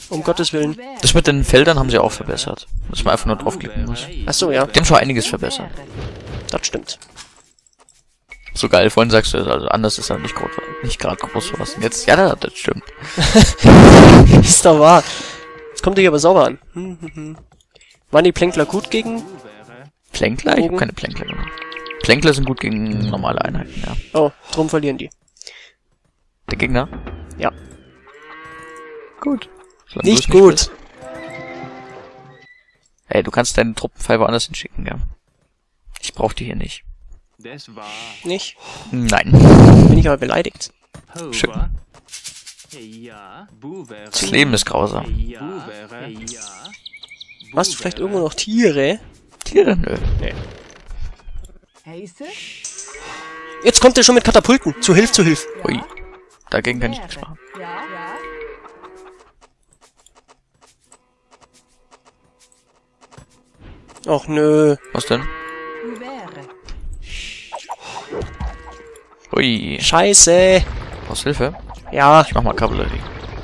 Um Gottes Willen. Das mit den Feldern haben sie auch verbessert. Dass man einfach nur draufklicken muss. Ach so, ja. Die haben schon einiges verbessert. Das stimmt. So geil, vorhin sagst du, also anders ist er nicht gerade groß was. Und jetzt, ja, das stimmt. Ist doch wahr. Jetzt kommt ihr aber sauber an. Waren die Plänkler gut gegen... Plänkler? Ich hab keine Plänkler gemacht. Plänkler sind gut gegen normale Einheiten, ja. Oh, drum verlieren die. Der Gegner? Ja. Gut. Nicht gut. Ey, du kannst deinen Truppenpfeil woanders hinschicken, ja. Ich brauch die hier nicht. Nicht? Nein. Bin ich aber beleidigt. Schön. Das Leben ist grausam. Hast du vielleicht irgendwo noch Tiere? Tiere? Nö. Nee. Jetzt kommt er schon mit Katapulten. Zu Hilfe, zu Hilfe. Ui. Dagegen kann ich nichts machen. Och nö. Was denn? Ui. Scheiße. Brauchst Hilfe? Ja. Ich mach mal Kavallerie.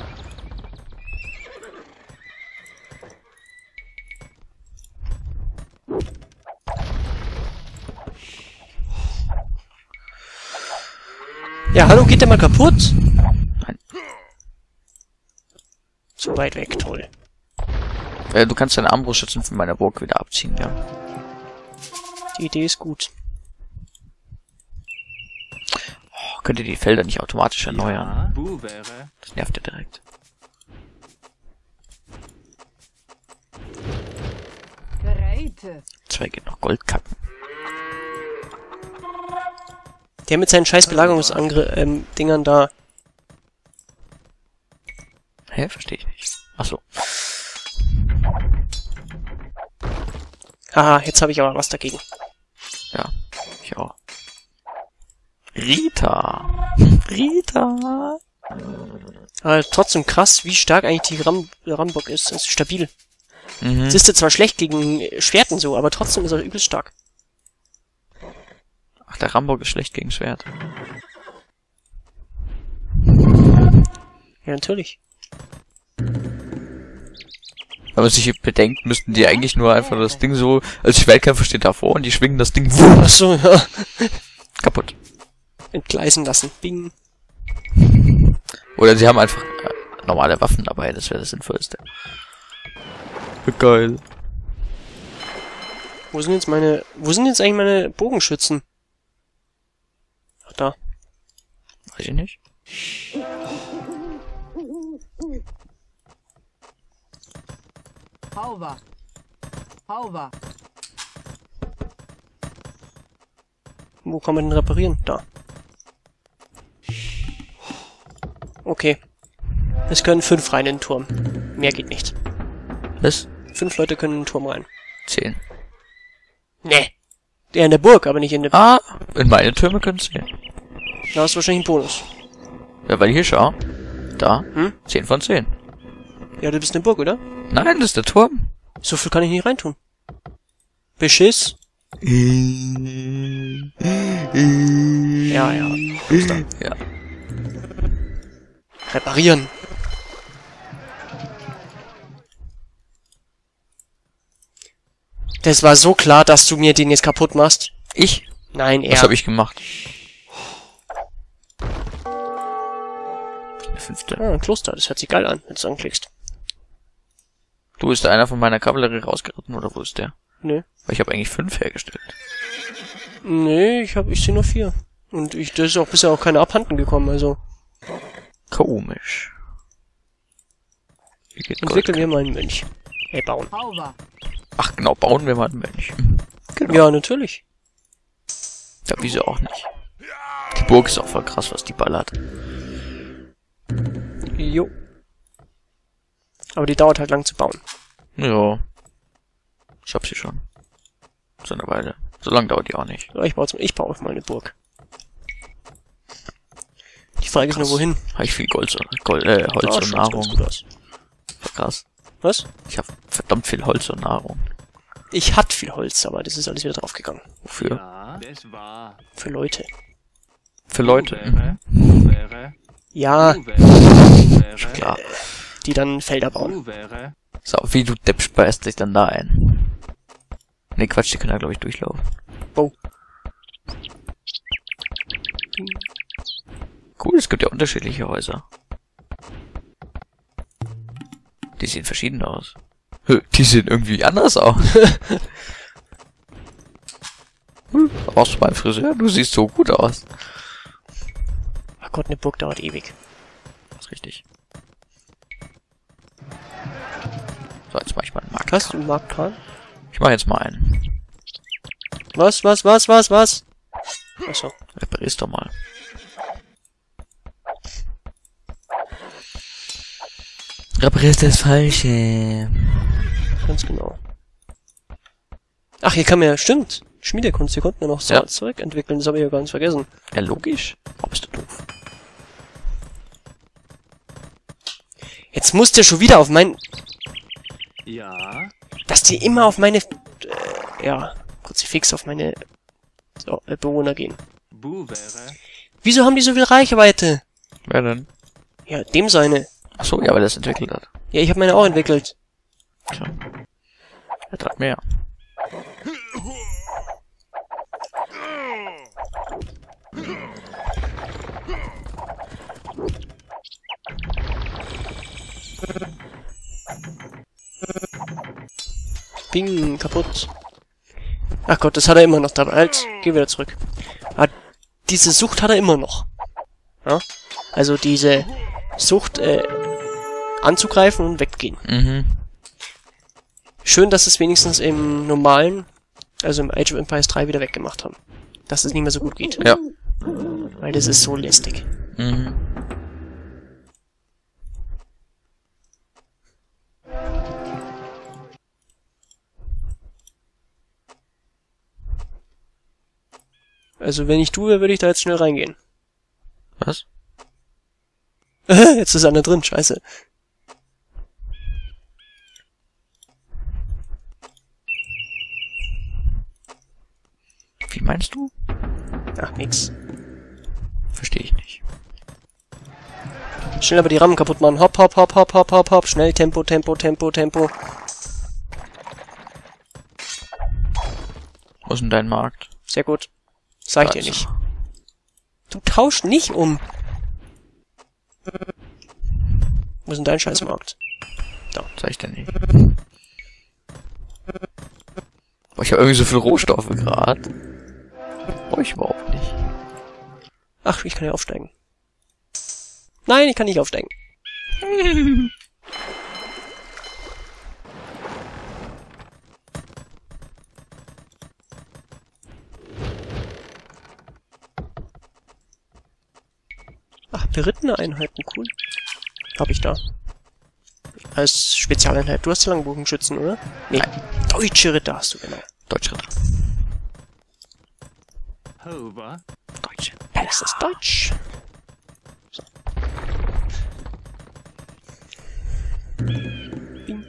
Ja, hallo, geht der mal kaputt? Nein. Zu weit weg, toll. Du kannst deine Armbrustschützen von meiner Burg wieder abziehen, ja. Die Idee ist gut. Oh, könnt ihr die Felder nicht automatisch erneuern? Das nervt ja direkt. Zwei geht noch Gold kacken. Der mit seinen scheiß Belagerungsangriff-Dingern da. Hä? Verstehe ich nicht. Ach so. Haha, jetzt habe ich aber was dagegen. Ja, ich auch. Rita! Rita! Aber trotzdem krass, wie stark eigentlich die Rambock ist. Es ist stabil. Mhm. Es ist zwar schlecht gegen Schwerten so, aber trotzdem ist er übelst stark. Ach, der Rambock ist schlecht gegen Schwert. Ja, natürlich. Wenn man sich bedenkt, müssten die eigentlich nur einfach das Ding so, als Schwertkämpfer steht davor und die schwingen das Ding Ach so, ja. kaputt. Entgleisen lassen. Bing. Oder sie haben einfach normale Waffen dabei, das wäre das Sinnvollste. Geil. Wo sind jetzt eigentlich meine Bogenschützen? Ach, da. Weiß ich nicht. Hauwa. Hauwa. Wo kann man den reparieren? Da. Okay. Es können 5 rein in den Turm. Mehr geht nicht. Was? 5 Leute können in den Turm rein. 10. Nee. Der in der Burg, aber nicht in der... Ah, in meine Türme können 10. Da hast du wahrscheinlich einen Bonus. Ja, weil hier schau. Da. Hm? 10 von 10. Ja, du bist in der Burg, oder? Nein, das ist der Turm. So viel kann ich nicht reintun. Beschiss. Ja, ja. Ja. Reparieren. Das war so klar, dass du mir den jetzt kaputt machst. Ich? Nein, er. Was habe ich gemacht? Der 5. Ah, ein Kloster. Das hört sich geil an, wenn du es anklickst. Du, ist da einer von meiner Kavallerie rausgeritten, oder wo ist der? Nö. Weil ich habe eigentlich 5 hergestellt. Nee, ich sehe nur 4. Und das ist auch bisher auch keine abhanden gekommen, also. Komisch. Hier geht Entwickeln Gold. wir mal einen Mönch. Bauen. Hauwa. Ach genau, bauen wir mal einen Mönch. Genau. Ja, natürlich. Ja, wieso auch nicht. Die Burg ist auch voll krass, was die ballert. Jo. Aber die dauert halt lang zu bauen. Ja. Ich hab sie schon. So eine Weile. So lange dauert die auch nicht. Ja, ich baue auf mal eine Burg. Die Frage ist nur, wohin? Habe ich viel Holz und Nahrung. Gut aus. Krass. Was? Ich habe verdammt viel Holz und Nahrung. Ich hatte viel Holz, aber das ist alles wieder draufgegangen. Wofür? Ja, das war. Für Leute. Für Leute. Wäre. Ja, Schon klar. die dann Felder bauen. So, wie du Depp speist dich dann da ein. Ne, Quatsch, die können da, glaube ich, durchlaufen. Oh. Cool, es gibt ja unterschiedliche Häuser. Die sehen verschieden aus. Die sehen irgendwie anders aus. Brauchst du mal einen Friseur? Du siehst so gut aus. Ach Gott, eine Burg dauert ewig. Das ist richtig. So, jetzt mach ich mal einen Markt. Hast du einen Marktkran? Ich mach jetzt mal einen. Was? Achso. Reparier's doch mal. Reparierst das Falsche. Ganz genau. Ach, hier kann man ja, stimmt. Schmiedekunst, hier konnten wir noch so Ja. zurückentwickeln, das habe ich ja ganz vergessen. Ja, logisch. Warum bist du doof? Jetzt muss der schon wieder auf mein... Ja. Dass die immer auf meine... Kruzifix auf meine Bewohner gehen. Bu wäre. Wieso haben die so viel Reichweite? Wer denn? Ja, dem seine. Ach so, ja, weil das entwickelt hat. Ja, ich habe meine auch entwickelt. Tja. Er hat mehr. Bing, kaputt. Ach Gott, das hat er immer noch dabei. Halt, geh wieder zurück. Ah, diese Sucht hat er immer noch. Ja? Also diese Sucht, anzugreifen und weggehen. Mhm. Schön, dass es wenigstens im normalen, also im Age of Empires 3 wieder weggemacht haben. Dass es nicht mehr so gut geht. Ja. Weil das ist so lästig. Mhm. Also wenn ich du wäre, würde ich da jetzt schnell reingehen. Was? Jetzt ist einer drin, scheiße. Wie meinst du? Ach, nix. Verstehe ich nicht. Schnell aber die Rammen kaputt machen. Hopp, hopp, hopp, hopp, hopp, hopp, hopp. Schnell, Tempo, Tempo, Tempo, Tempo. Wo ist denn dein Markt? Sehr gut. Sag ich dir Also. nicht. Du tauschst nicht um. Wo ist denn dein Scheißmarkt? Sag ich dir nicht. Boah, ich habe irgendwie so viel Rohstoffe gerade. Brauche ich überhaupt nicht. Ach, ich kann ja aufsteigen. Nein, ich kann nicht aufsteigen. Ach, berittene Einheiten, cool. Hab ich da. Als Spezialeinheit. Du hast Langbogenschützen, oder? Nee. Deutsche Ritter hast du, genau. Deutschritter. Hover. Deutsche. Das ist Deutsch. So. Bing.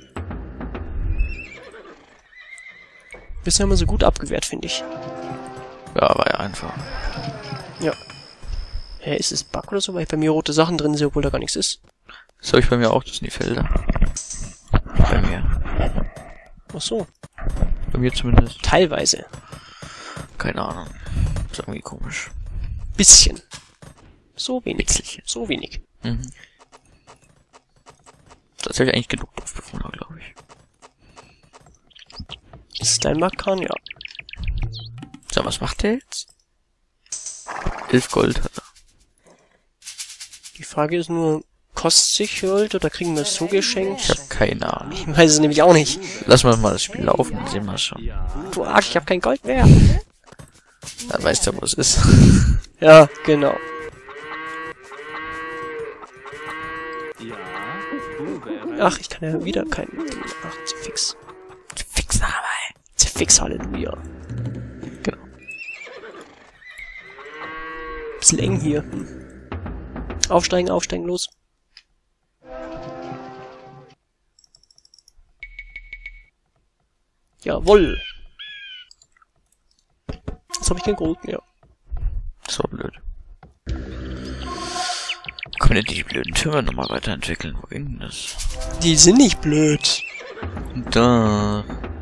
Bisher haben wir so gut abgewehrt, finde ich. Ja, war ja einfach. Ja. Hä, ist es Bug oder so? Weil ich bei mir rote Sachen drin sehe, obwohl da gar nichts ist. Das habe ich bei mir auch, das sind die Felder. Bei mir. Ach so. Bei mir zumindest. Teilweise. Keine Ahnung. Ist irgendwie komisch. Bisschen. So wenig. Bisschen. So wenig. Mhm. Tatsächlich eigentlich genug Dorfbewohner, glaube ich. Ist es dein Marktkran? Ja. So, was macht der jetzt? 11 Gold hat er. Die Frage ist nur, kostet sich Gold oder kriegen wir es so Ich geschenkt? habe keine Ahnung. Ich weiß es nämlich auch nicht. Lass mal das Spiel laufen, dann sehen wir es schon. Du Arsch, ich habe kein Gold mehr. Dann weißt du, wo es ist. Ja, genau. Ja. Bu wäre. Ach, ich kann ja wieder keinen... Ach, Zerfix. Fix Name. Zerfix, Halleluja. Genau. Bisschen eng hier. Aufsteigen, aufsteigen, los. Jawoll. Jetzt habe ich kein Gold mehr. Das war blöd. Kommen könnte die blöden Türme nochmal weiterentwickeln. Wo ging denn das? Die sind nicht blöd. Da.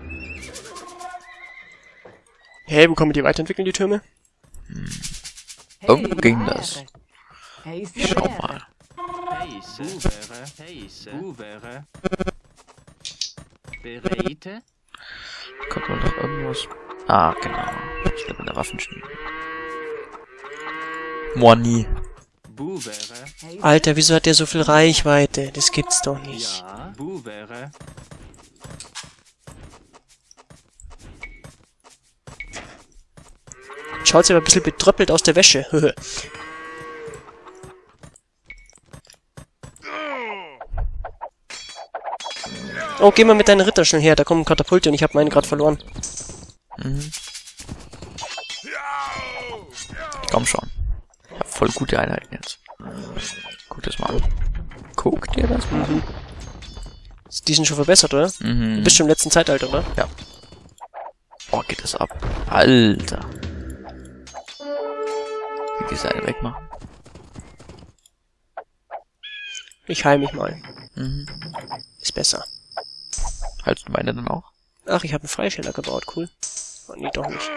Hey, wo kann man die weiterentwickeln, die Türme? Irgendwo ging das. Schau Schau mal. Heise. Buvere. Heise. Buvere. Bereite. Kommt man noch irgendwas? Ah, genau. Ich glaube in der Waffenschmiede. Moni. Buvere. Alter, wieso hat der so viel Reichweite? Das gibt's doch nicht. Ja. Buvere. Schaut aber ein bisschen betröppelt aus der Wäsche. Oh, geh mal mit deinen Ritter schnell her. Da kommen Katapulte und ich habe meine gerade verloren. Mhm. Komm schon. Ich hab voll gute Einheiten jetzt. Guck das mal an. Guck dir das mal an. Die sind schon verbessert, oder? Mhm. Du bist schon im letzten Zeitalter, oder? Ja. Oh, geht das ab. Alter. Wie die Seile wegmachen. Ich heil mich mal. Mhm. Ist besser. Haltst du meine dann auch? Ach, ich habe einen Freisteller gebaut. Cool. Oh, nee, doch nicht.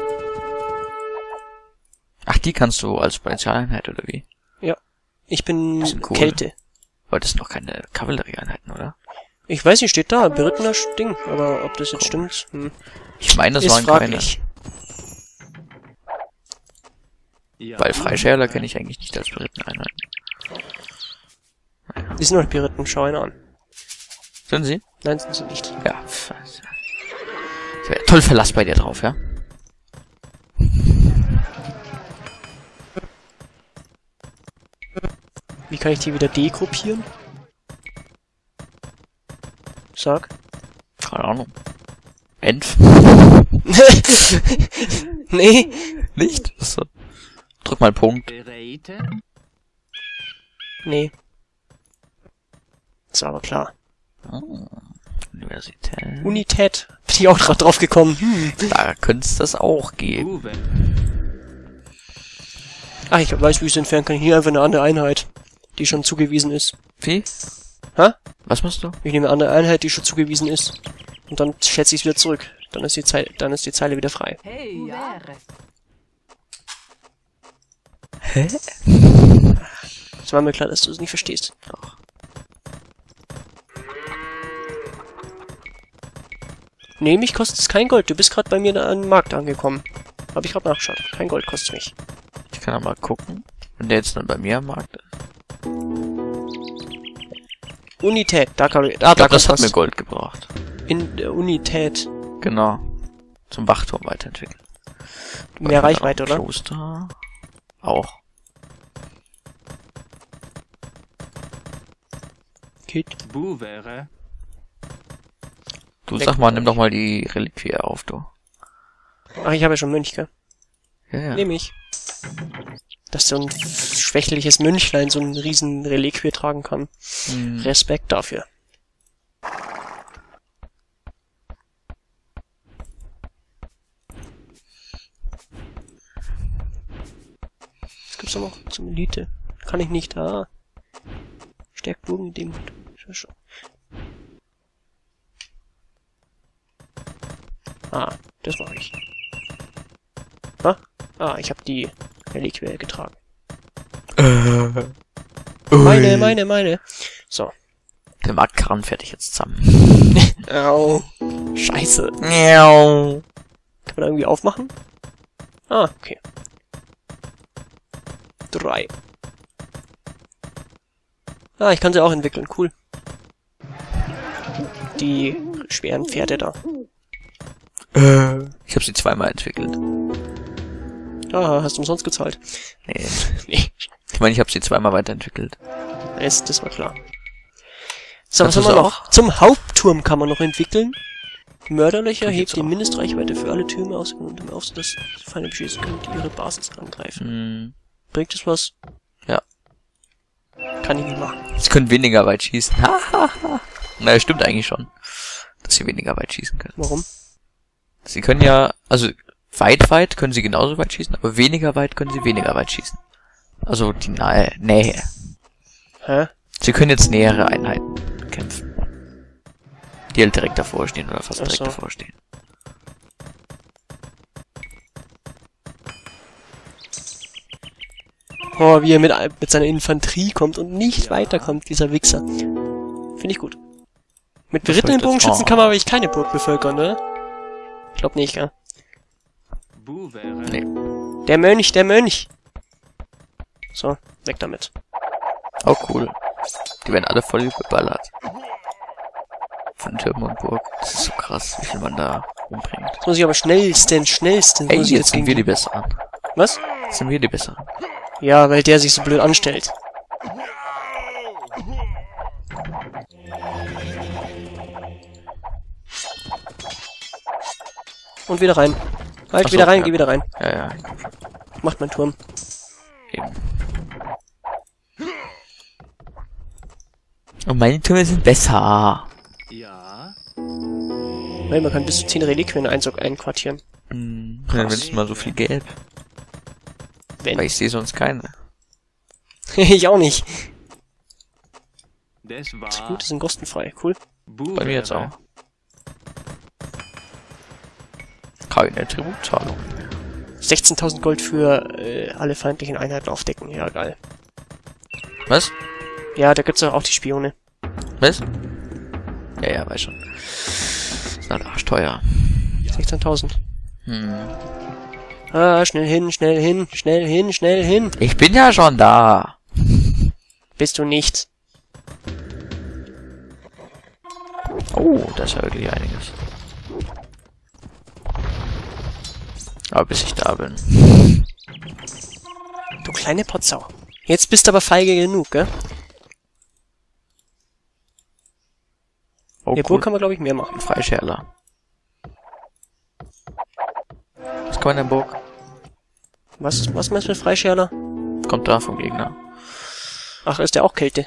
Ach, die kannst du als Spezialeinheit, oder wie? Ich bin Das ist cool. Kälte. Aber das sind noch keine Kavallerieeinheiten, oder? Ich weiß nicht, steht da. Berittener Ding. Aber ob das jetzt stimmt, Ich meine, das ist waren keine. fraglich. Ja. Weil Freischärler kenne ich eigentlich nicht als berittene Einheiten. Die sind noch nicht Beritten. Schau ihn an. Sind sie? Nein, sind sie nicht. Ja. Ich wäre toll Verlass bei dir drauf, ja? Wie kann ich die wieder degruppieren? Sag. Keine Ahnung. Enf? Nee. Nicht? So. Drück mal Punkt. Bereite. Nee. Das war aber klar. Ah, Universität. Unität. Bin ich auch grad drauf gekommen. Da könnte es das auch geben. Buvere. Ach, ich weiß, wie ich es entfernen kann. Hier einfach eine andere Einheit, die schon zugewiesen ist. Wie? Hä? Was machst du? Ich nehme eine andere Einheit, die schon zugewiesen ist. Und dann schätze ich es wieder zurück. Dann ist die Zeile wieder frei. Hey, ja. Hä? Es war mir klar, dass du es nicht verstehst. Doch. Nee, mich kostet es kein Gold. Du bist gerade bei mir da am Markt angekommen. Hab ich gerade nachgeschaut. Kein Gold kostet mich. Ich kann ja mal gucken. Wenn der jetzt dann bei mir am Markt ist. Unität. Da kann Ich glaube, das hat was. mir Gold gebracht. In der Unität. Genau. Zum Wachturm weiterentwickeln. Mehr Reichweite, oder? Kloster. Auch. Geht. Buvere. Du Weg sag mal, mit nimm euch. doch mal die Reliquie auf, du. Ach, ich habe ja schon Mönch, gell? Ja, ja. Nehm ich. Dass so ein schwächliches Mönchlein so einen riesen Reliquie tragen kann. Hm. Respekt dafür. Was gibt's da noch zum Elite? Kann ich nicht, Stärkt Bogen, Demut. Das mache ich. Ich habe die Reliquie getragen. Meine. So. Der Marktkarren fertig jetzt zusammen. Au. Scheiße. Miau. Kann man da irgendwie aufmachen? Ah, okay. 3. Ich kann sie auch entwickeln. Cool. Die schweren Pferde da. Ich habe sie zweimal entwickelt. Hast du umsonst gezahlt? Nee. Nee. Ich meine, ich habe sie zweimal weiterentwickelt. Das war klar. So, was Das haben wir ist noch? Zum Hauptturm kann man noch entwickeln. Mörderlöcher Das hebt gibt's die auch. Mindestreichweite für alle Türme aus und auf, sodass Feinde beschießen können, die ihre Basis angreifen. Hm. Bringt es was? Ja. Kann ich nicht machen. Sie können weniger weit schießen. Naja, stimmt eigentlich schon. Dass sie weniger weit schießen können. Warum? Sie können ja, also weit können sie genauso weit schießen, aber weniger weit können sie weniger weit schießen. Also die Nähe. Hä? Sie können jetzt nähere Einheiten kämpfen. Die halt direkt davor stehen oder fast direkt so. davor stehen. Oh, wie er mit seiner Infanterie kommt und nicht weiterkommt, dieser Wichser. Finde ich gut. Mit berittenen möchtest- Bogenschützen oh. kann man aber keine Burg bevölkern, oder? Ich glaube nicht, gell? Bu wäre. Nee. Der Mönch, der Mönch! So, weg damit. Oh, cool. Die werden alle voll geballert. Von Türmen und Burg. Das ist so krass, wie viel man da umbringt. Jetzt muss ich aber schnellstens Ey, muss ich jetzt sind wir die gegen Besseren. Was? Jetzt sind wir die Besseren. Ja, weil der sich so blöd anstellt. Und wieder rein. Halt, Ach so, wieder rein, ja. geh wieder rein. Ja, ja, Macht mein Turm. eben. Und meine Türme sind besser. Ja. Weil man kann bis zu 10 Reliquien einquartieren. Hm. Dann wenigstens mal so viel Gelb. Wenn. Weil ich sehe sonst keine. Ich auch nicht. Das war. Gut, sind kostenfrei. Cool. Bu Bei mir jetzt wäre. auch. Keine Tributzahlung. 16.000 Gold für alle feindlichen Einheiten aufdecken. Ja, geil. Was? Ja, da gibt's doch auch die Spione. Was? Ja, ja, weiß schon. Ist halt arschteuer. 16.000. Hm. Ah, schnell hin, schnell hin, schnell hin, schnell hin. Ich bin ja schon da. Bist du nicht. Oh, das ist ja wirklich einiges. Aber bis ich da bin. Du kleine Potsau. Jetzt bist du aber feige genug, gell? Oh, Der cool. Burg kann man, glaube ich, mehr machen. Freischärler. Was kann man in der Burg? Was meinst du mit Freischärler? Kommt da vom Gegner. Ach, ist der auch Kälte?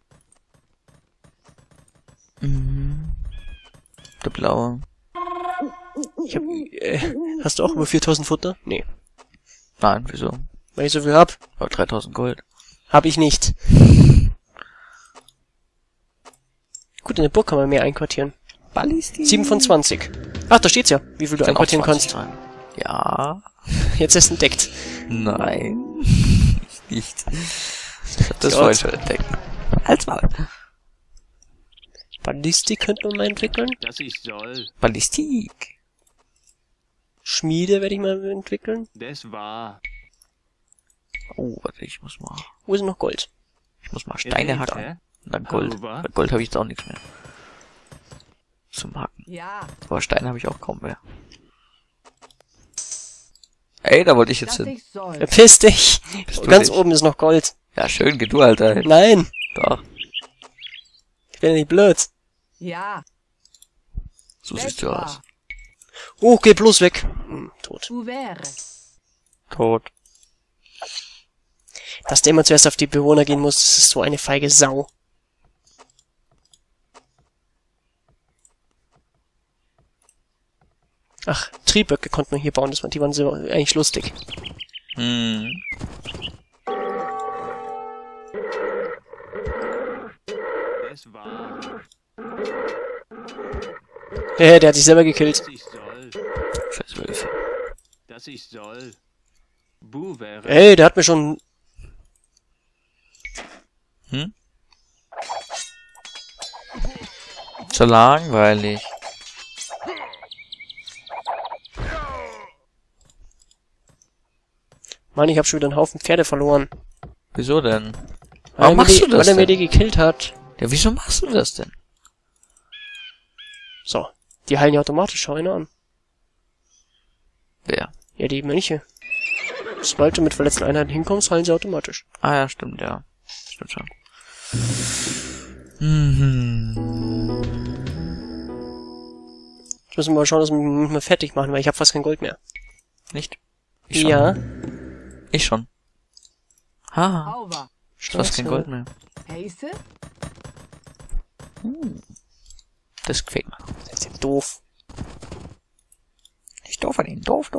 Der blaue. Ich hab, hast du auch über 4.000 Futter? Nee. Nein, wieso? Weil ich so viel hab? Aber 3.000 Gold. Hab ich nicht. Gut, in der Burg kann man mehr einquartieren. Ballisti. 7 von 20. Ach, da steht's ja, wie viel du einquartieren kannst. Ja. Jetzt ist entdeckt. Nein. Nicht. Das Gott. wollte ich schon entdecken. Halt's mal. Ballistik könnte man mal entwickeln. Das ich soll. Ballistik. Schmiede werde ich mal entwickeln. Das war. Oh, warte, ich muss mal. Wo ist noch Gold? Ich muss mal Steine hacken. Hä? Und dann Gold. Aber- Bei Gold habe ich jetzt auch nichts mehr. Zum Hacken. Ja, Aber Steine habe ich auch kaum mehr. Ey, da wollte ich jetzt das hin. ich soll. Verpiss dich! Bist du Ganz nicht? oben ist noch Gold. Ja, schön, geh du, Alter. Nein! Doch, Ich bin ja nicht blöd. Ja, so siehst du aus. Oh, geh bloß weg. Tot. du wäre. Tot. Dass der immer zuerst auf die Bewohner gehen muss, das ist so eine feige Sau. Ach, Trieböcke konnte man hier bauen, die waren so eigentlich lustig. Hm. Das war. Der hat sich selber gekillt. Das ich soll. Scheiß Wölfe. Das ich soll. Bu wäre. Ey, der hat mir schon... Hm? So langweilig. Mann, ich hab schon wieder einen Haufen Pferde verloren. Wieso denn? Weil Warum machst du Weil das er mir denn? die gekillt hat. Ja, wieso machst du das denn? So, die heilen ja automatisch, schau ihn an. Wer? Ja, die Mönche. Sobald du mit verletzten Einheiten hinkommst, heilen sie automatisch. Ah ja, stimmt, ja. Stimmt schon. Mhm. Jetzt müssen wir mal schauen, dass wir mich mal fertig machen, weil ich habe fast kein Gold mehr. Nicht? Ich schon. Ja. Ich schon. Ha, Auwa. du hast kein Gold mehr. Heiße? Das gefällt mir. Das ist ja doof. Nicht doof an ihn. Doof.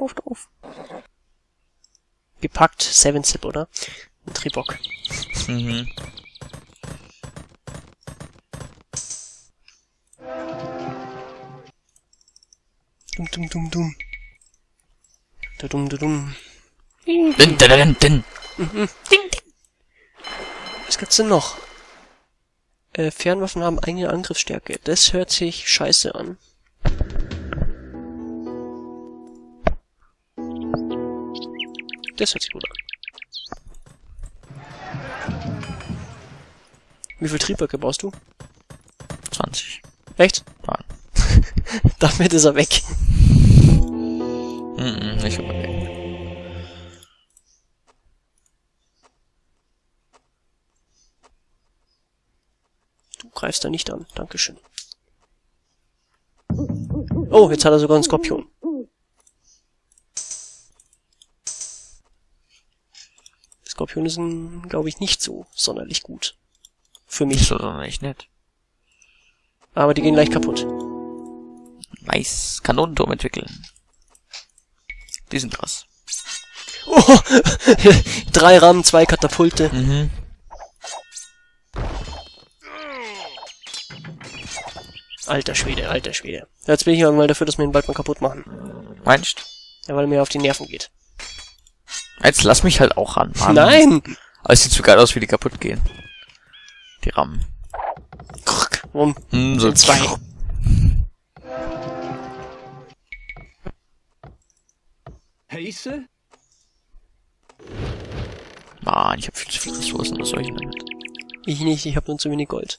Gepackt, 7-Zip, oder? Ein Tribok. Mhm. Dum, dum, dum, dum. Da dum, da dum. Din. Was gibt's denn noch? Fernwaffen haben eigene Angriffsstärke. Das hört sich scheiße an. Das hört sich gut an. Wie viel Triebwerke brauchst du? 20. Echt? Nein. Damit ist er weg. Nicht unbedingt. Du greifst da nicht an. Dankeschön. Oh, jetzt hat er sogar einen Skorpion. Skorpione sind, glaube ich, nicht so sonderlich gut. Für mich. Ist doch echt nett. Aber die gehen leicht kaputt. Nice. Kanonenturm entwickeln. Die sind krass. Oh, 3 Rammen, 2 Katapulte. Mhm. Alter Schwede, alter Schwede. Jetzt bin ich mal dafür, dass wir den Waldmann kaputt machen. Meinst? Ja, weil er mir auf die Nerven geht. Jetzt lass mich halt auch ran, Mann. Nein! Aber es sieht so geil aus, wie die kaputt gehen. Die Rammen. Warum? So 2. Heiße? Mann, ich hab viel zu viele Ressourcen, was soll ich denn damit? Ich nicht, ich habe nur zu wenig Gold.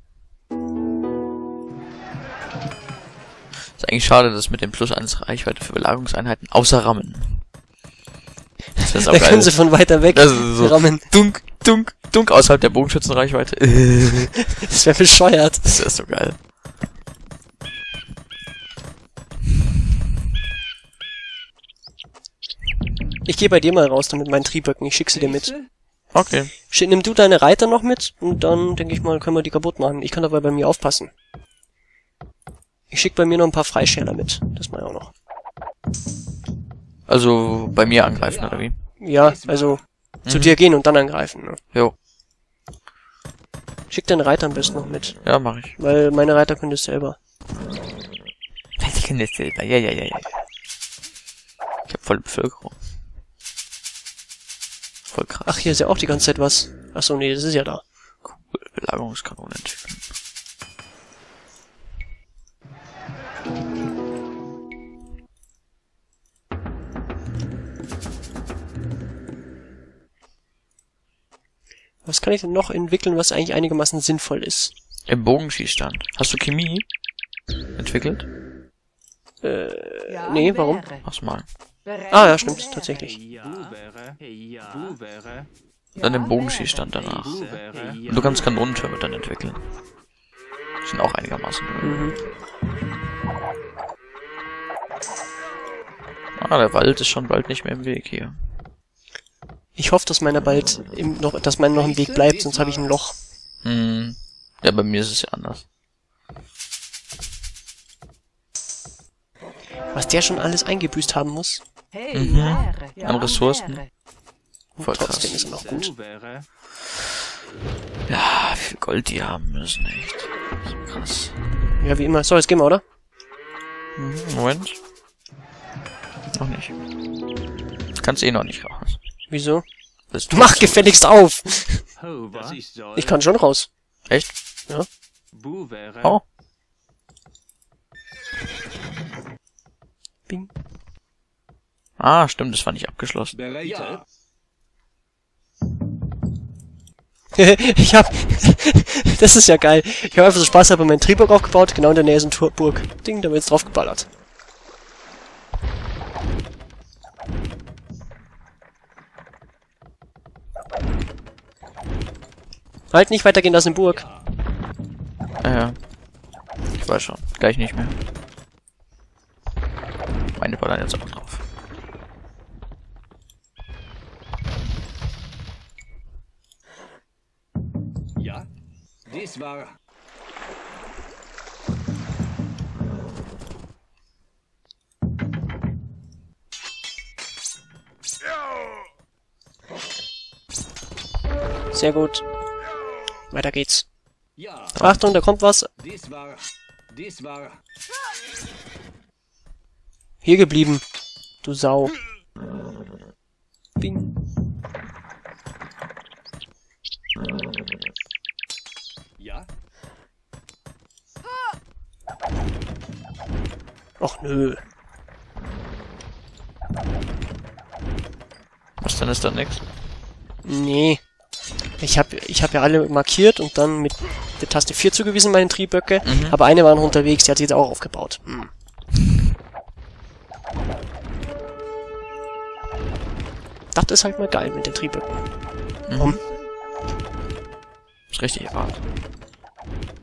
Ist eigentlich schade, dass mit dem Plus 1 Reichweite für Belagerungseinheiten außer Rammen. Das ist auch Da geil. können sie von weiter weg Das ist so rammen. dunk, dunk, dunk außerhalb der Bogenschützenreichweite. Das wäre bescheuert. Das ist so geil. Ich gehe bei dir mal raus dann mit meinen Triebwerken. Ich schick sie dir mit. Heiße? Okay. Nimm du deine Reiter noch mit und dann, denke ich mal, können wir die kaputt machen. Ich kann dabei bei mir aufpassen. Ich schick bei mir noch ein paar Freischärler mit. Das mal auch noch. Also bei mir angreifen, oder wie? Ja, also zu dir gehen und dann angreifen. Ne? Jo. Schick deine Reiter am besten noch mit. Ja, mach ich. Weil meine Reiter können das selber. Ich kann das selber. Ja. Ich hab volle Bevölkerung. Voll krass. Ach, hier ist ja auch die ganze Zeit was. Ach so, nee, das ist ja da. Cool. Belagerungskanonen entwickeln. Was kann ich denn noch entwickeln, was eigentlich einigermaßen sinnvoll ist? Im Bogenschießstand. Hast du Chemie entwickelt? Nee, warum? Mach's mal. Ah, ja, stimmt, tatsächlich. Ja. Wäre. Dann im Bogenschießstand danach. Wäre. Und du kannst Kanonentürme dann entwickeln. Die sind auch einigermaßen drin. Mhm. Ah, der Wald ist schon bald nicht mehr im Weg hier. Ich hoffe, dass meiner bald dass meiner noch im Weg bleibt, sonst habe ich ein Loch. Hm. Ja, bei mir ist es ja anders. Was der schon alles eingebüßt haben muss. An Ressourcen. Voll Trotzdem krass. ist er noch gut. Wäre. Ja, wie viel Gold die haben müssen, echt. So krass. Ja, wie immer. So, jetzt gehen wir, oder? Moment. Noch nicht. Kannst eh noch nicht raus. Wieso? Bist du Mach so- gefälligst auf! Das ist soll. Ich kann schon raus. Echt? Ja. Bu wäre. Oh. Bing. Ah, stimmt, das war nicht abgeschlossen. Bereite. Ich hab... Das ist ja geil. Ich habe einfach so Spaß bei meinen Triebwerk aufgebaut, genau in der Nähe ist eine Burg. Ding, da wird jetzt drauf geballert. Halt nicht weitergehen, das ist eine Burg. Ja. Ich weiß schon. Gleich nicht mehr. Meine ballern jetzt auch drauf. Ja. Dies war. Sehr gut. Weiter geht's. Ja. Achtung, da kommt was. Dies war. Hier geblieben. Du Sau. Bing. Ja? Och nö. Was denn, ist da nix? Nee. Ich hab ja alle markiert und dann mit der Taste 4 zugewiesen, meine Trieböcke. Aber eine war noch unterwegs, die hat sich jetzt auch aufgebaut. Das ist halt mal geil mit den Trieböcken. Ist richtig hart.